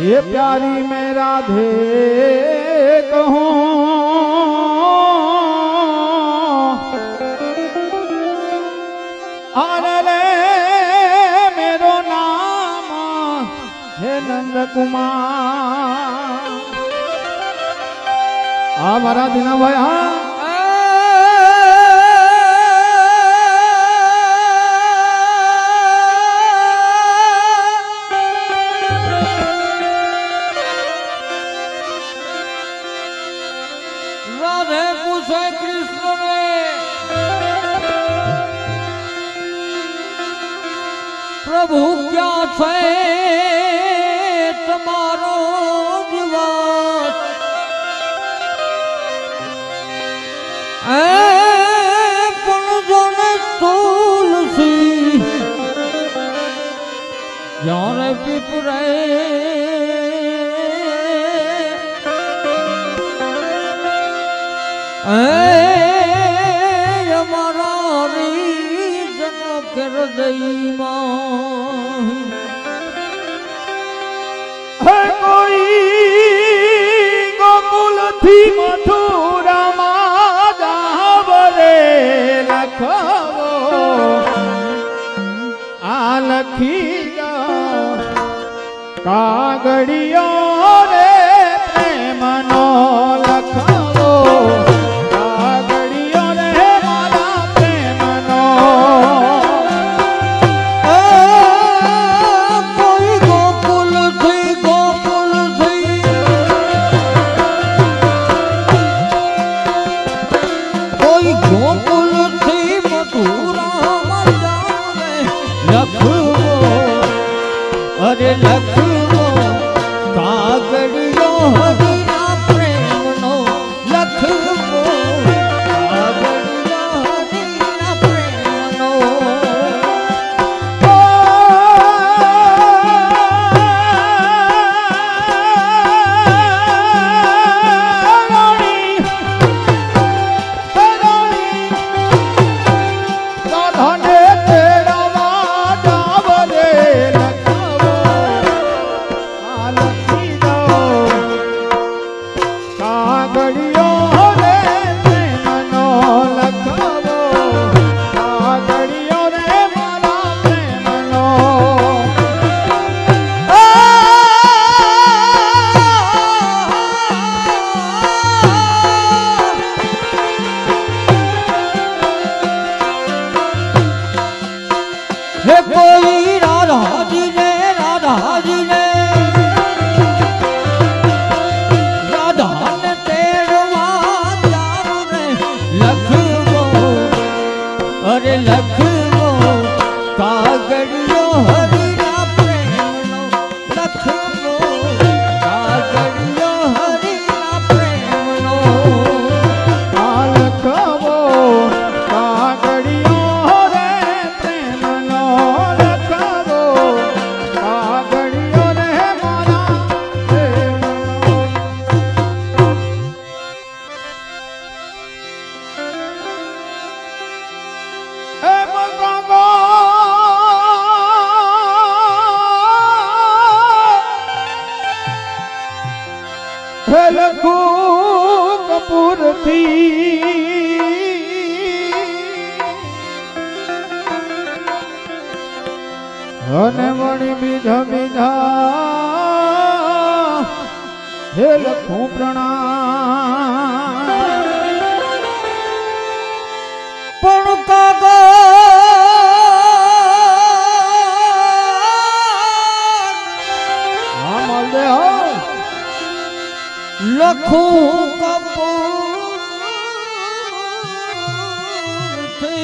ये प्यारी मैं राधे कहूँ अरे मेरो नाम है नंद कुमार। हमारा दीना भाई हाँ राधे पूछे कृष्ण ने प्रभु क्या छे तमारो दिवस पण जोने तुलसी जाने पिपरे हमारा रीजन कर दई कोई गोकुल थी मथुरा माधवरे लखवो आ लखी कागड़ियो रे प्रेमनो लखवो कागड़ियो रे मारा प्रेमनो। कोई गोकुल थी कोई गोकुल थी मथुरा माधवरे लखवो अरे लखवो कागड़ियो हरिना प्रेमनो लखवो कागड़ियो हरिना प्रेमनो। हे कोई राधा जी ने राधा ने तेरवा जाम रे लखवो अरे लखवो कागड़ियो हरिना प्रेमनो लखवो कागड़ियो हरिना प्रेमनो। लखवो कागड़ियो रे प्रेमनो लखवो कागड़ियो रे मारा प्रेमनो। एम गंगा हे लखू कपूर थी અને વણી બીજા બીજા હે લખું પ્રણામ पण कागा હા મળદે હો लखू कपूर थी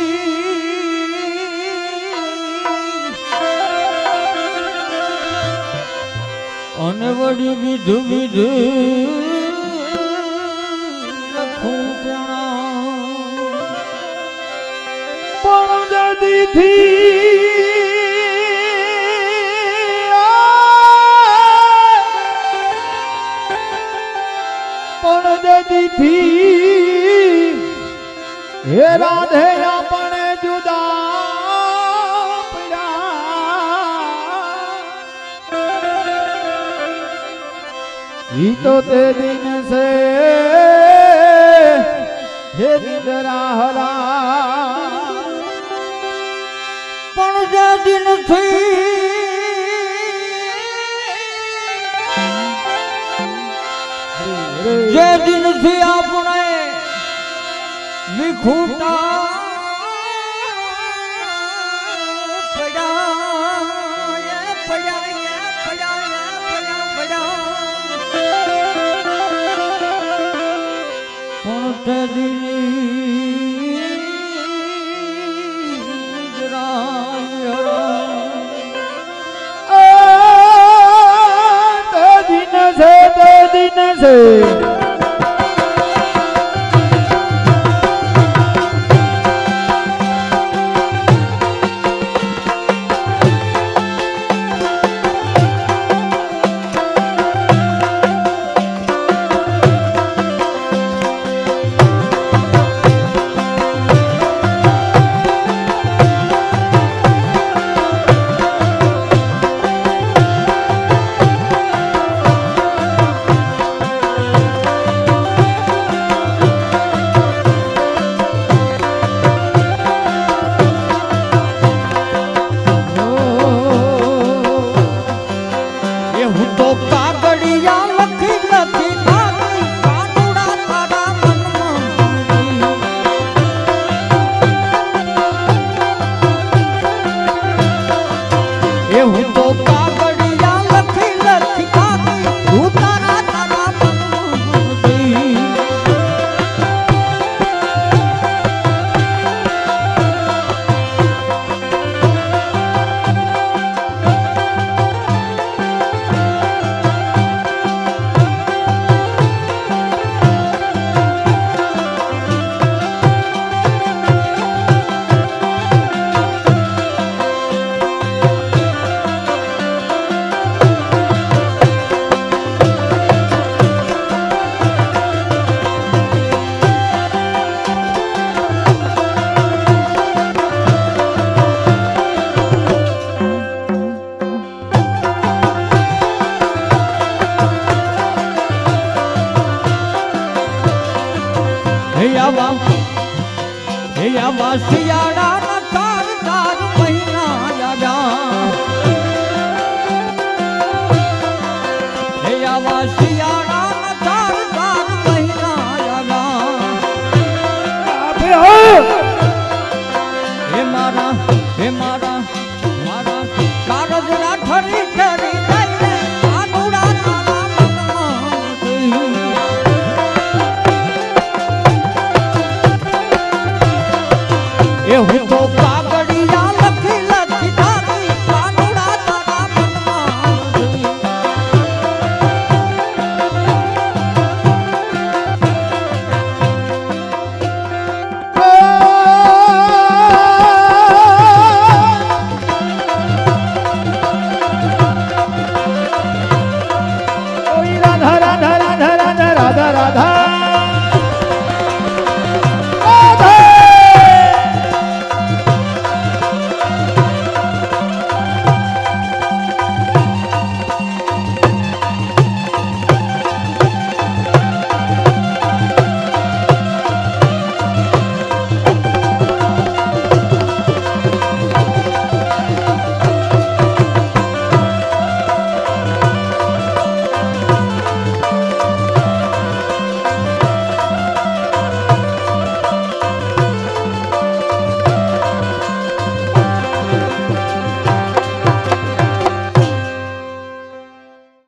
अने वडी विध विध लखू प्रणाम પણ જદી થી પણ જદી થી હે રાધે આપણે જુદા પડ્યા ઈ તો તે દિન સે હે નિંદરા હરા પણ જે દિનથી જે દિનથી આપણે વિખૂટા પણ તે દિની તે દિન સે તે દિન સે હું તો કાગળિયા લખી લખી કાગળ હું તારા તારા મનથી શિયાળાના ચાર ચાર મહિના આવા શિયાળાના ચાર ચાર મહિના હે મારા મારા કાગળના ઠરી ઠરી લઈને આનુડા તારા મનમાં હું તો